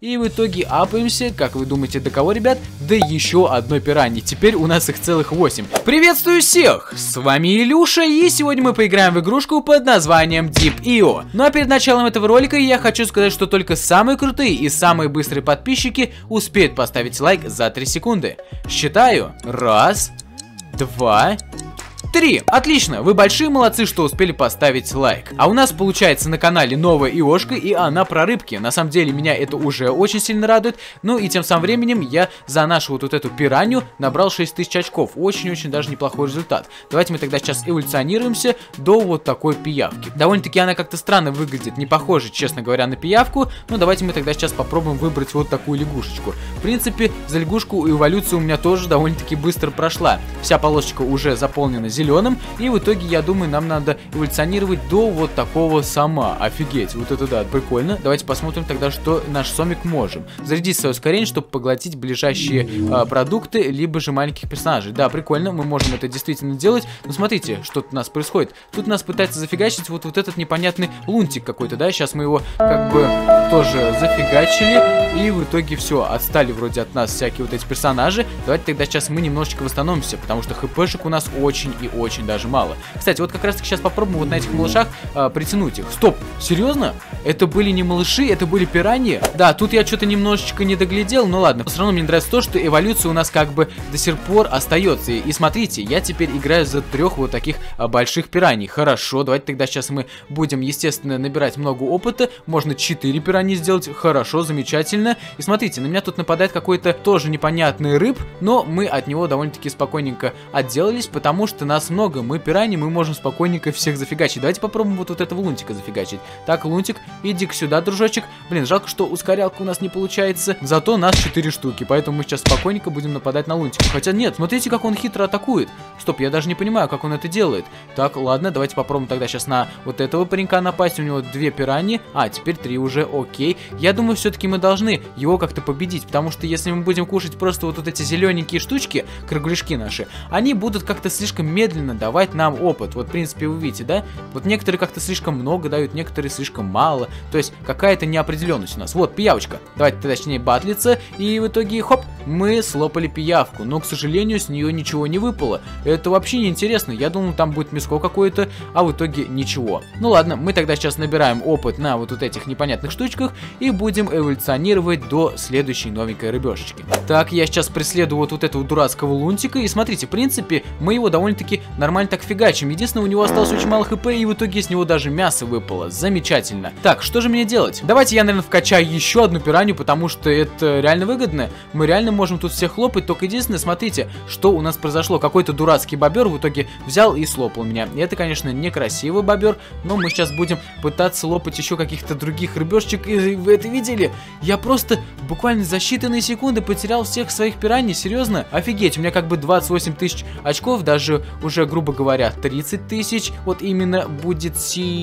И в итоге апаемся, как вы думаете, до кого, ребят? Да еще одной пираньи. Теперь у нас их целых 8. Приветствую всех! С вами Илюша, и сегодня мы поиграем в игрушку под названием Deep.io. Ну а перед началом этого ролика я хочу сказать, что только самые крутые и самые быстрые подписчики успеют поставить лайк за 3 секунды. Считаю. 1, 2, 3. Отлично, вы большие молодцы, что успели поставить лайк. А у нас получается на канале новая ИОшка, и она про рыбки. На самом деле меня это уже очень сильно радует. Ну и тем самым временем я за нашу вот эту пиранью набрал 6000 очков. Очень-очень даже неплохой результат. Давайте мы тогда сейчас эволюционируемся до вот такой пиявки. Довольно-таки она как-то странно выглядит, не похожа, честно говоря, на пиявку. Но давайте мы тогда сейчас попробуем выбрать вот такую лягушечку. В принципе, за лягушку эволюция у меня тоже довольно-таки быстро прошла. Вся полосочка уже заполнена зеленым, и в итоге, я думаю, нам надо эволюционировать до вот такого сама. Офигеть, вот это да, прикольно. Давайте посмотрим тогда, что наш сомик можем. Зарядить свое ускорение, чтобы поглотить ближайшие продукты, либо же маленьких персонажей. Да, прикольно, мы можем это действительно делать. Но смотрите, что тут у нас происходит. Тут нас пытается зафигачить вот этот непонятный лунтик какой-то, да. Сейчас мы его как бы тоже зафигачили, и в итоге все, отстали вроде от нас всякие вот эти персонажи. Давайте тогда сейчас мы немножечко восстановимся, потому что хпшек у нас очень и очень даже мало. Кстати, вот как раз таки сейчас попробуем вот на этих малышах притянуть их. Стоп, серьезно? Это были не малыши, это были пираньи? Да, тут я что-то немножечко не доглядел, но ладно. Все равно мне нравится то, что эволюция у нас как бы до сих пор остается. И смотрите, я теперь играю за 3 вот таких больших пираньи. Хорошо, давайте тогда сейчас мы будем, естественно, набирать много опыта. Можно 4 пираньи сделать. Хорошо, замечательно. И смотрите, на меня тут нападает какой-то тоже непонятный рыб, но мы от него довольно-таки спокойненько отделались, потому что нас много, мы пираньи, мы можем спокойненько всех зафигачить. Давайте попробуем вот этого лунтика зафигачить. Так, лунтик, иди-ка сюда, дружочек. Блин, жалко, что ускорялка у нас не получается. Зато нас 4 штуки, поэтому мы сейчас спокойненько будем нападать на лунтика. Хотя нет, смотрите, как он хитро атакует. Стоп, я даже не понимаю, как он это делает. Так, ладно, давайте попробуем тогда сейчас на вот этого паренька напасть. У него 2 пираньи, а теперь 3 уже, окей. Я думаю, все-таки мы должны его как-то победить, потому что если мы будем кушать просто вот эти зелененькие штучки, кругляшки наши, они будут как-то слишком медленно давать нам опыт. Вот, в принципе, вы видите, да? Вот некоторые как-то слишком много дают, некоторые слишком мало. То есть какая-то неопределенность у нас. Вот, пиявочка. Давайте точнее батлиться. И в итоге, хоп, мы слопали пиявку. Но, к сожалению, с нее ничего не выпало. Это вообще не интересно. Я думал, там будет мяско какое-то, а в итоге ничего. Ну ладно, мы тогда сейчас набираем опыт на вот этих непонятных штучках и будем эволюционировать до следующей новенькой рыбешечки. Так, я сейчас преследую вот этого дурацкого лунтика. И смотрите, в принципе, мы его довольно-таки нормально так фигачим. Единственное, у него осталось очень мало хп, и в итоге с него даже мясо выпало. Замечательно. Так, что же мне делать? Давайте я, наверное, вкачаю еще одну пиранью, потому что это реально выгодно. Мы реально можем тут всех хлопать. Только единственное, смотрите, что у нас произошло. Какой-то дурацкий бобер в итоге взял и слопал меня. И это, конечно, некрасивый бобер, но мы сейчас будем пытаться лопать еще каких-то других рыбешечек. И вы это видели? Я просто буквально за считанные секунды потерял всех своих пираний. Серьезно? Офигеть, у меня как бы 28 тысяч очков, даже уже, грубо говоря, 30 тысяч. Вот именно будет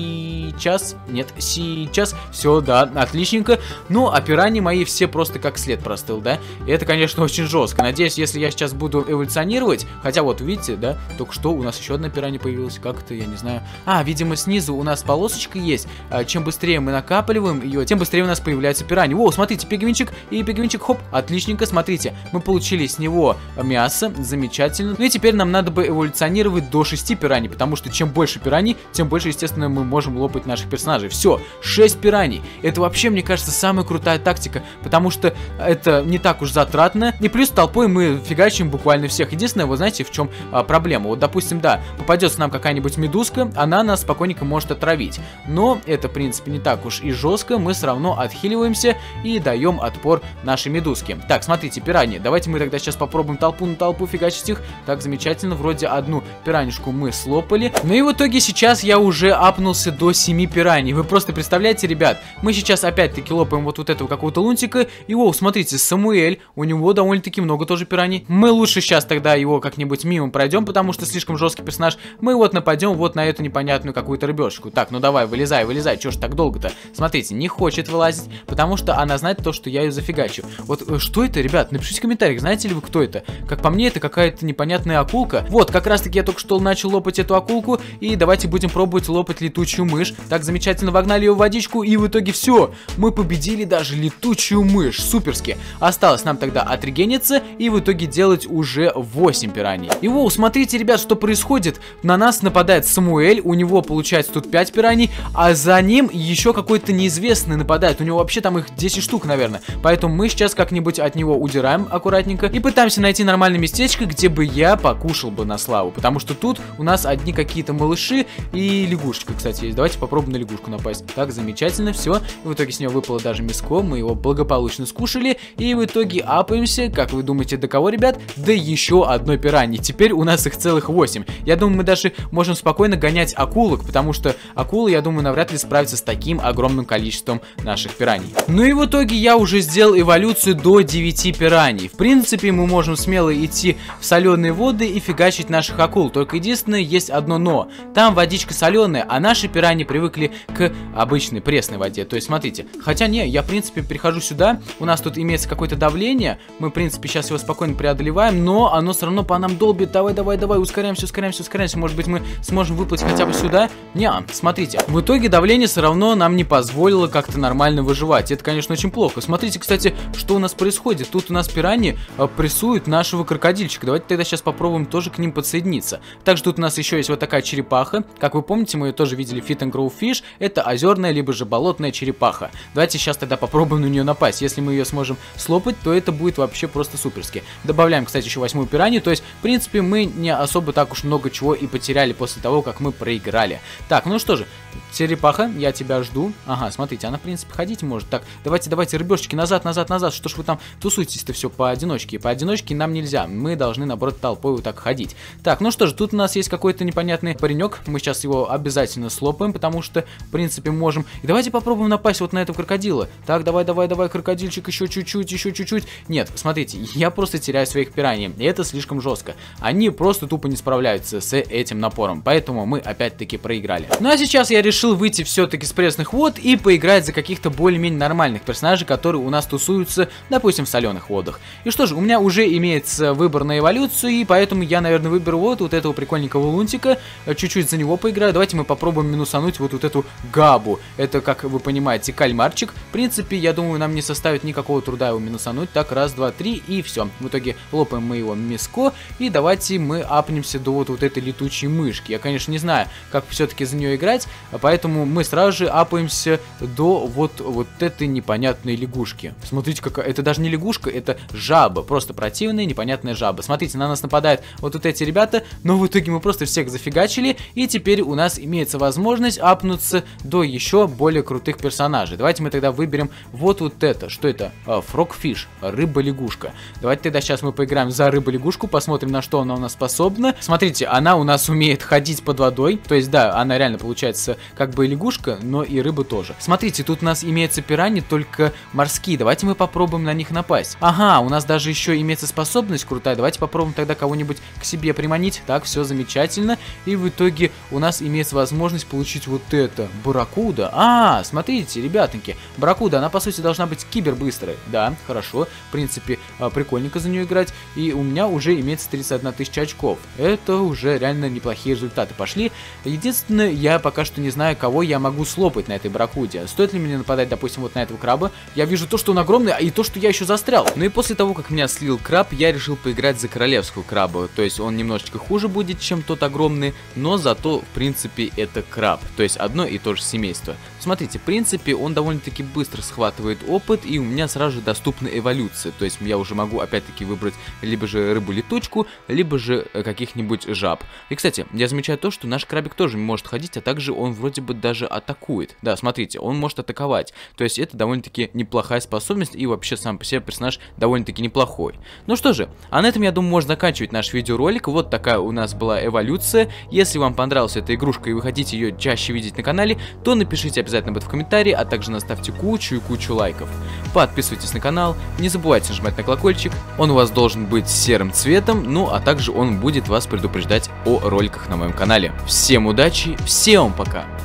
сейчас. Нет, сейчас. Все, да, отличненько. Ну, а пираньи мои все просто как след простыл, да? И это, конечно, очень жестко. Надеюсь, если я сейчас буду эволюционировать, хотя вот, видите, да, только что у нас еще одна пиранья появилась. Как это, я не знаю. А, видимо, снизу у нас полосочка есть. Чем быстрее мы накапливаем ее, тем быстрее у нас появляется пираньи. О, смотрите, пигвинчик, и пигвинчик, хоп, отличненько, смотрите. Мы получили с него мясо, замечательно. Ну и теперь нам надо бы эволюционировать до 6 пираний, потому что чем больше пираний, тем больше, естественно, мы можем лопать наших персонажей. Все, 6 пираний. Это вообще, мне кажется, самая крутая тактика, потому что это не так уж затратно. И плюс толпой мы фигачим буквально всех. Единственное, вы знаете, в чем проблема? Вот, допустим, да, попадется нам какая-нибудь медузка, она нас спокойненько может отравить. Но это, в принципе, не так уж и жестко. Мы все равно отхиливаемся и даем отпор нашей медузке. Так, смотрите, пираньи. Давайте мы тогда сейчас попробуем толпу на толпу фигачить их. Так, замечательно. Вроде одну пиранишку мы слопали. Ну и в итоге сейчас я уже апнулся до 7 пираний. Вы просто представляете, ребят, мы сейчас опять-таки лопаем вот этого какого-то лунтика. И, о, смотрите, Самуэль, у него довольно-таки много тоже пираний. Мы лучше сейчас тогда его как-нибудь мимо пройдем, потому что слишком жесткий персонаж. Мы вот нападем вот на эту непонятную какую-то рыбешку. Так, ну давай, вылезай, вылезай. Чё ж так долго-то? Смотрите, не хочет вылазить, потому что она знает то, что я ее зафигачу. Вот что это, ребят? Напишите в комментариях, знаете ли вы, кто это? Как по мне, это какая-то непонятная акулка. Вот, как раз таки как я только что начал лопать эту акулку. И давайте будем пробовать лопать летучую мышь. Так, замечательно, вогнали ее в водичку. И в итоге все, мы победили даже летучую мышь. Суперски. Осталось нам тогда отрегениться и в итоге делать уже 8 пираний. И воу, смотрите, ребят, что происходит. На нас нападает Самуэль, у него получается тут 5 пираний, а за ним еще какой-то неизвестный нападает. У него вообще там их 10 штук, наверное. Поэтому мы сейчас как-нибудь от него удираем аккуратненько и пытаемся найти нормальное местечко, где бы я покушал бы на славу. Потому что тут у нас одни какие-то малыши и лягушечка, кстати, есть. Давайте попробуем на лягушку напасть. Так, замечательно, все. В итоге с него выпало даже мяско, мы его благополучно скушали. И в итоге апаемся, как вы думаете, до кого, ребят? Да еще одной пираньи. Теперь у нас их целых 8. Я думаю, мы даже можем спокойно гонять акулок, потому что акулы, я думаю, навряд ли справятся с таким огромным количеством наших пираний. Ну и в итоге я уже сделал эволюцию до 9 пираний. В принципе, мы можем смело идти в соленые воды и фигачить наших акул. Только единственное, есть одно но. Там водичка соленая, а наши пираньи привыкли к обычной пресной воде. То есть, смотрите, хотя не, я в принципе перехожу сюда, у нас тут имеется какое-то давление, мы в принципе сейчас его спокойно преодолеваем, но оно все равно по нам долбит. Давай, ускоряемся, может быть мы сможем выплыть хотя бы сюда? Не, смотрите, в итоге давление все равно нам не позволило как-то нормально выживать. Это, конечно, очень плохо. Смотрите, кстати, что у нас происходит. Тут у нас пираньи прессуют нашего крокодильчика. Давайте тогда сейчас попробуем тоже к ним подсоединиться. Также тут у нас еще есть вот такая черепаха. Как вы помните, мы ее тоже видели, Fit and Grow Fish. Это озерная, либо же болотная черепаха. Давайте сейчас тогда попробуем на нее напасть. Если мы ее сможем слопать, то это будет вообще просто суперски. Добавляем, кстати, еще 8-ю пиранью. То есть, в принципе, мы не особо так уж много чего и потеряли после того, как мы проиграли. Так, ну что же, черепаха, я тебя жду. Ага, смотрите, она, в принципе, ходить может. Так, давайте, рыбешечки, назад. Что ж вы там тусуетесь-то все поодиночке? Поодиночке нам нельзя. Мы должны, наоборот, толпой вот так ходить. Так, ну что же, тут у нас есть какой-то непонятный паренек. Мы сейчас его обязательно слопаем, потому что, в принципе, можем. И давайте попробуем напасть вот на этого крокодила. Так, давай, крокодильчик, еще чуть-чуть. Нет, смотрите, я просто теряю своих пираний. И это слишком жестко. Они просто тупо не справляются с этим напором. Поэтому мы опять-таки проиграли. Ну а сейчас я решил выйти все-таки с пресных вод и поиграть за каких-то более-менее нормальных персонажей, которые у нас тусуются, допустим, в соленых водах. И что же, у меня уже имеется выбор на эволюцию, и поэтому я, наверное, выберу вот этого прикольненького лунтика. Чуть-чуть за него поиграю. Давайте мы попробуем минусануть вот эту габу. Это, как вы понимаете, кальмарчик. В принципе, я думаю, нам не составит никакого труда его минусануть. Так, раз, два, три, и все. В итоге лопаем мы его мяско, и давайте мы апнемся до вот этой летучей мышки. Я, конечно, не знаю, как все-таки за нее играть, поэтому мы сразу же апаемся до вот этой непонятной лягушки. Смотрите, какая... Это даже не лягушка, это жаба. Просто противная, непонятная жаба. Смотрите, на нас нападают вот эти ребята, но в итоге мы просто всех зафигачили, и теперь у нас имеется возможность апнуться до еще более крутых персонажей. Давайте мы тогда выберем вот это. Что это? Frogfish, рыба-лягушка. Давайте тогда сейчас мы поиграем за рыбу-лягушку, посмотрим, на что она у нас способна. Смотрите, она у нас умеет ходить под водой, то есть, да, она реально получается как бы лягушка, но и рыба тоже. Смотрите, тут у нас имеются пираньи, только морские. Давайте мы попробуем на них напасть. Ага, у нас даже еще имеется способность крутая. Давайте попробуем тогда кого-нибудь к себе приманить. Так, все замечательно. И в итоге у нас имеется возможность получить вот это. Барракуда. А, смотрите, ребятоньки. Барракуда, она по сути должна быть кибербыстрой. Да, хорошо. В принципе, прикольненько за нее играть. И у меня уже имеется 31 тысяча очков. Это уже реально неплохие результаты пошли. Единственное, я пока что не знаю, кого я могу слопать на этой барракуде. Стоит ли мне нападать, допустим, вот на этого краба? Я вижу то, что он огромный, и то, что я еще застрял. Ну и после того, как меня слил краб, я решил поиграть за королевскую крабу. То есть он немножечко хуже будет, чем тот огромный, но зато, в принципе, это краб. То есть одно и то же семейство. Смотрите, в принципе, он довольно-таки быстро схватывает опыт, и у меня сразу же доступна эволюция. То есть я уже могу, опять-таки, выбрать либо же рыбу-летучку, либо же каких-нибудь жаб. И, кстати, я замечаю то, что наш крабик тоже может ходить, а также он вроде бы даже атакует. Да, смотрите, он может атаковать. То есть это довольно-таки неплохая способность, и вообще сам по себе персонаж довольно-таки неплохой. Ну что же, а на этом, я думаю, можно заканчивать наш видеоролик. Вот такая у нас была эволюция. Если вам понравилась эта игрушка и вы хотите ее чаще видеть на канале, то напишите обязательно об этом в комментарии, а также наставьте кучу и кучу лайков. Подписывайтесь на канал, не забывайте нажимать на колокольчик, он у вас должен быть серым цветом, ну а также он будет вас предупреждать о роликах на моем канале. Всем удачи, всем пока!